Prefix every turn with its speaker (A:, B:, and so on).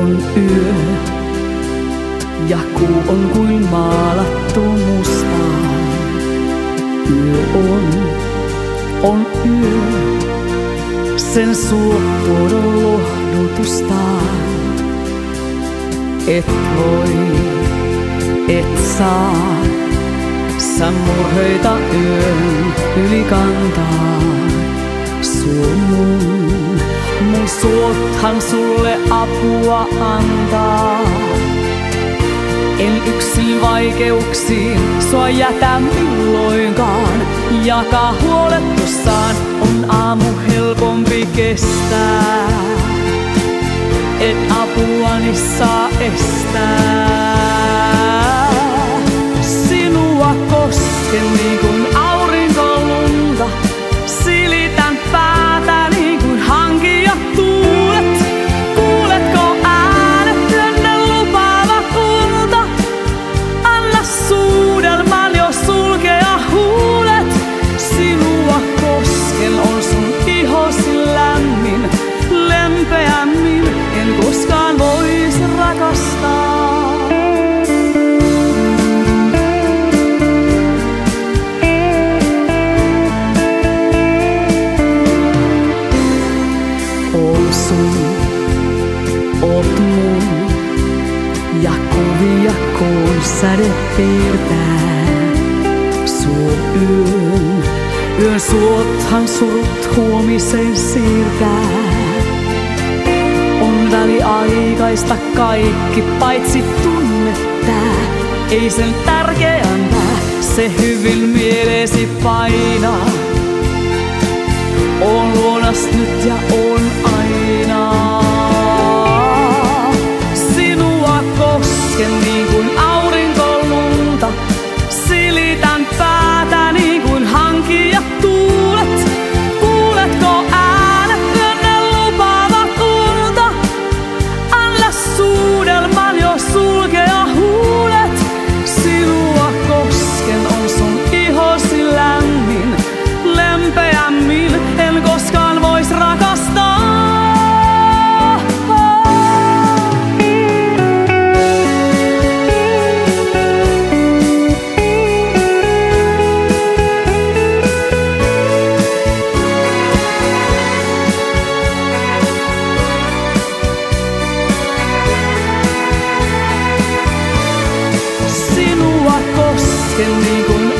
A: on yö ja kuu on kuin maalattu mustaan. Yö on yö, sen suoppuudon lohdutustaan. Et voi, et saa, sä murheita yön yli kantaa. Mun suothan sulle apua antaa. En yksin vaikeuksiin sua jätä milloinkaan. Jakaa huolet tossaan, on aamu helpompi kestää. Et apuani saa estää. Sinua kosken niin kuin aurinkolunta. Silitän päätä niin kuin hanki ja tuulet. Kuuletko äänet yönne lupaavat unta? Anna suudelman jo sulkea huulet. Sinua kosken on sun ihosi lämmin. Lempeämmin en koskaan vois rakastaa. Oot mun ja kuvia kun säde piirtää. Yön suothan surut huomiseen siirtää. On väliaikaista kaikki paitsi tunnetää. Ei sen tärkeämpää, se hyvin mieleesi painaa. On luonas nyt ja on aina. Sinua kosken niin kuin aurinkolunta. Silitän päätä niin kuin hanki ja tuulet. Kuuletko äänet yönne lupaavat unta? Anna suudelman jo sulkea huulet. Sinua kosken on sun ihosi lämmin. Lempeämmin en koskaan vois rakastaa. Sinua kosken niin kuin